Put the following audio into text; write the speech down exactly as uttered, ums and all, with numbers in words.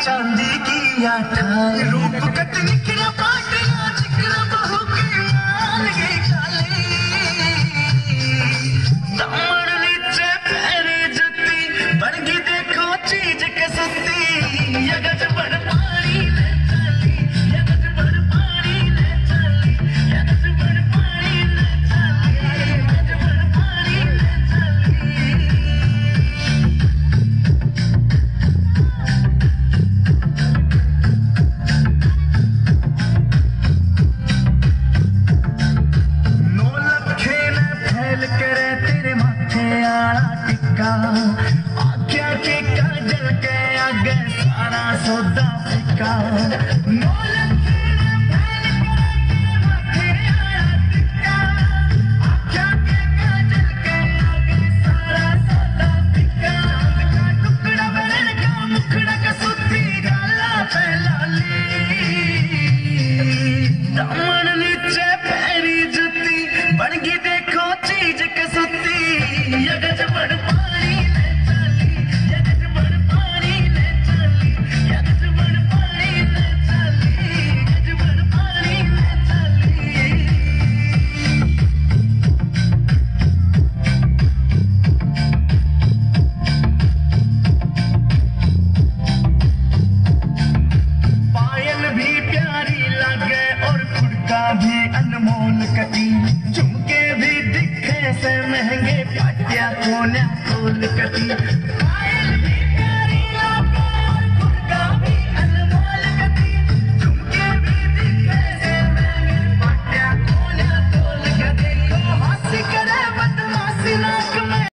चांदी की आठाई रूप कत निखरा पाटिया चिकरा बहु के मान गे काले दामन नीचे पैरे जुती बनगी देखो चीज के सुती यगज बड़ पानी ले चली यगज बड़ पानी ले चली यगज बड़ पानी ले चली यगज बड़ पानी ले चली आख्या के काजल के आगे सारा सौदा फिका आख्या के काजल के आगे सारा सौदा फिका का टुकड़ा बन का मुखड़ा का सुती गाला पहलाली दामन नीचे पैरी जुती बनगी देखो चीज के सुती यगज बड़ भी अनमोल कटी झुमके भी दिखे से महंगे पाटिया कोन्या खोल कटी पायल भी प्यारी लागे और खुरका भी अनमोल कटी झुमके भी दिखे से महंगे पाटिया कोन्या खोल कटी देखो हंसी करे बदमाशी नाक में